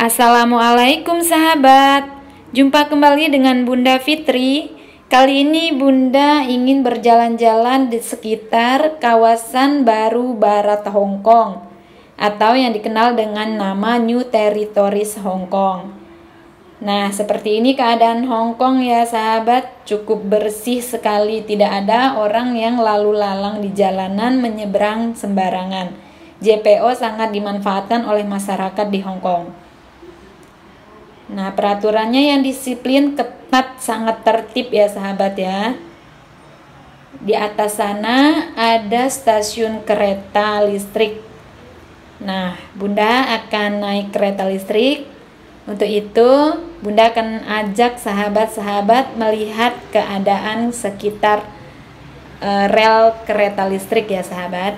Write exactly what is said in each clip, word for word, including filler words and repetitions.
Assalamualaikum sahabat, jumpa kembali dengan Bunda Fitri. Kali ini Bunda ingin berjalan-jalan di sekitar kawasan baru barat Hong Kong atau yang dikenal dengan nama New Territories Hong Kong. Nah, seperti ini keadaan Hong Kong ya sahabat, cukup bersih sekali, tidak ada orang yang lalu lalang di jalanan menyeberang sembarangan. J P O sangat dimanfaatkan oleh masyarakat di Hong Kong. Nah, peraturannya yang disiplin, ketat, sangat tertib ya sahabat ya. Di atas sana ada stasiun kereta listrik. Nah, Bunda akan naik kereta listrik. Untuk itu, Bunda akan ajak sahabat-sahabat melihat keadaan sekitar uh, rel kereta listrik ya sahabat.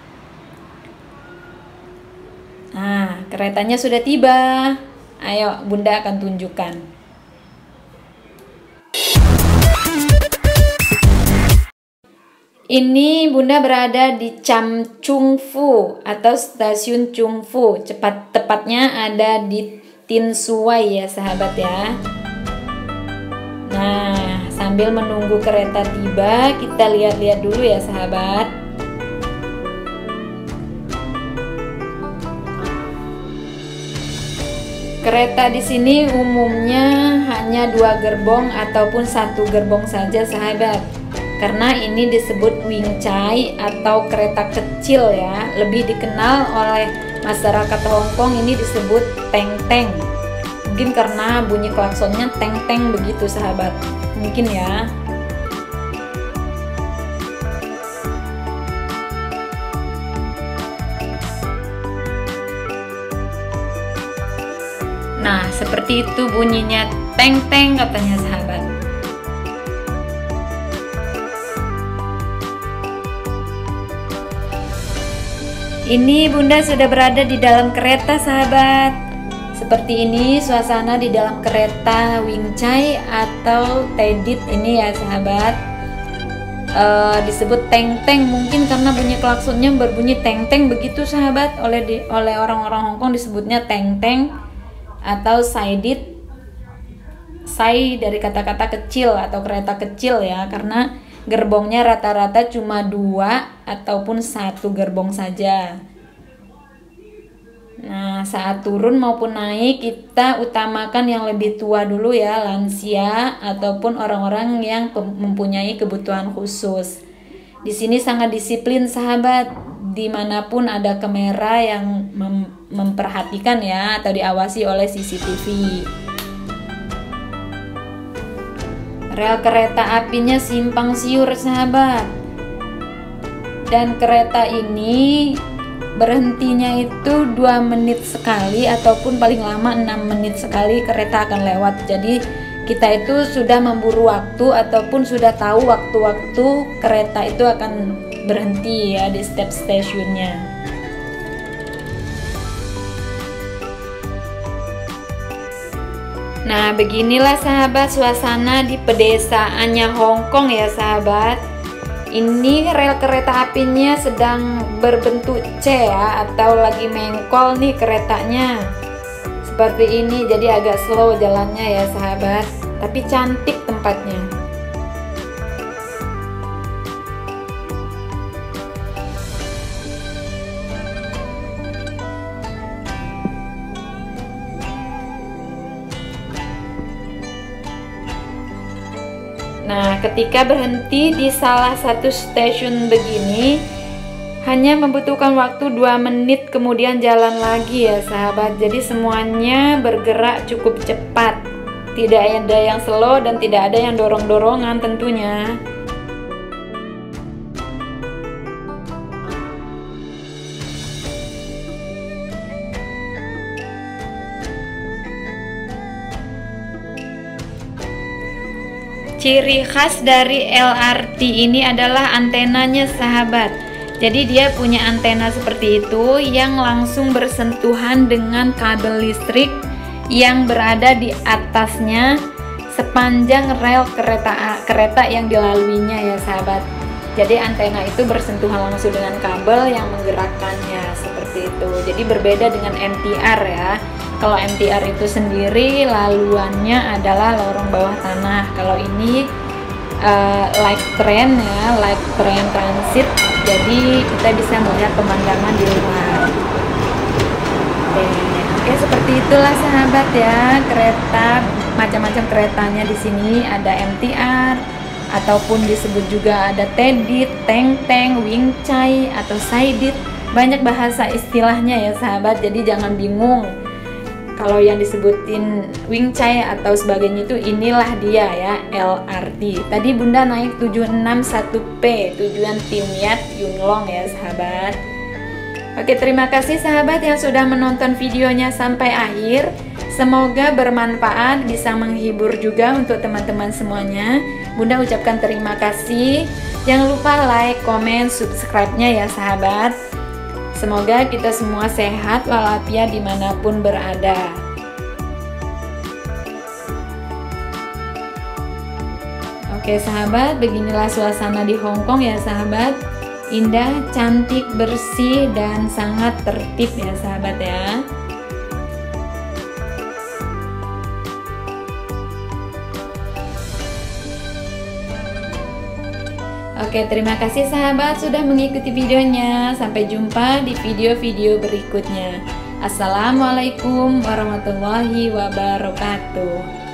Nah, keretanya sudah tiba. Ayo, Bunda akan tunjukkan. Ini Bunda berada di Cham Chung Fu atau stasiun Chung Fu. Cepat tepatnya ada di Tin Suai ya sahabat ya. Nah, sambil menunggu kereta tiba, kita lihat-lihat dulu ya sahabat. Kereta di sini umumnya hanya dua gerbong ataupun satu gerbong saja sahabat. Karena ini disebut Wing Chai atau kereta kecil ya. Lebih dikenal oleh masyarakat Hong Kong ini disebut Teng Teng. Mungkin karena bunyi klaksonnya teng teng begitu sahabat. Mungkin ya. Nah, seperti itu bunyinya teng-teng katanya sahabat. Ini Bunda sudah berada di dalam kereta sahabat. Seperti ini suasana di dalam kereta Wing Chai atau Tedit ini ya sahabat. E, disebut teng-teng mungkin karena bunyi klaksonnya berbunyi teng-teng begitu sahabat. Oleh di, oleh orang-orang Hong Kong disebutnya teng-teng atau Saidit. Sai dari kata-kata kecil atau kereta kecil ya, karena gerbongnya rata-rata cuma dua ataupun satu gerbong saja. Nah, saat turun maupun naik kita utamakan yang lebih tua dulu ya, lansia ataupun orang-orang yang mempunyai kebutuhan khusus. Di sini sangat disiplin sahabat, dimanapun ada kamera yang mem memperhatikan ya atau diawasi oleh C C T V. Rel kereta apinya simpang siur sahabat, dan kereta ini berhentinya itu dua menit sekali ataupun paling lama enam menit sekali kereta akan lewat. Jadi kita itu sudah memburu waktu ataupun sudah tahu waktu-waktu kereta itu akan berhenti ya di setiap stasiunnya. Nah, beginilah sahabat suasana di pedesaannya Hong Kong ya sahabat. Ini rel kereta apinya sedang berbentuk C ya, atau lagi mengkol nih keretanya. Seperti ini, jadi agak slow jalannya ya sahabat, tapi cantik tempatnya. Nah, ketika berhenti di salah satu stasiun begini, hanya membutuhkan waktu dua menit kemudian jalan lagi ya sahabat. Jadi semuanya bergerak cukup cepat. Tidak ada yang slow dan tidak ada yang dorong-dorongan tentunya. Ciri khas dari L R T ini adalah antenanya sahabat. Jadi dia punya antena seperti itu yang langsung bersentuhan dengan kabel listrik yang berada di atasnya sepanjang rel kereta kereta yang dilaluinya ya sahabat. Jadi antena itu bersentuhan langsung dengan kabel yang menggerakkannya seperti itu. Jadi berbeda dengan N T R ya. Kalau M T R itu sendiri laluannya adalah lorong bawah tanah. Kalau ini uh, light train ya, light train transit. Jadi kita bisa melihat pemandangan di luar. Oke, Oke seperti itulah sahabat ya, kereta macam-macam keretanya di sini. Ada M T R ataupun disebut juga ada Tedit, Teng-Teng, Wingchai atau Saidit. Banyak bahasa istilahnya ya sahabat, jadi jangan bingung. Kalau yang disebutin Wingchai atau sebagainya itu inilah dia ya, L R T. Tadi Bunda naik tujuh enam satu P, tujuan Tim Yat Yunglong ya sahabat. Oke, terima kasih sahabat yang sudah menonton videonya sampai akhir. Semoga bermanfaat, bisa menghibur juga untuk teman-teman semuanya. Bunda ucapkan terima kasih. Jangan lupa like, komen, subscribe-nya ya sahabat. Semoga kita semua sehat walafiat dimanapun berada. Oke sahabat, beginilah suasana di Hong Kong ya sahabat. Indah, cantik, bersih, dan sangat tertib ya sahabat ya. Oke, terima kasih sahabat sudah mengikuti videonya. Sampai jumpa di video-video berikutnya. Assalamualaikum warahmatullahi wabarakatuh.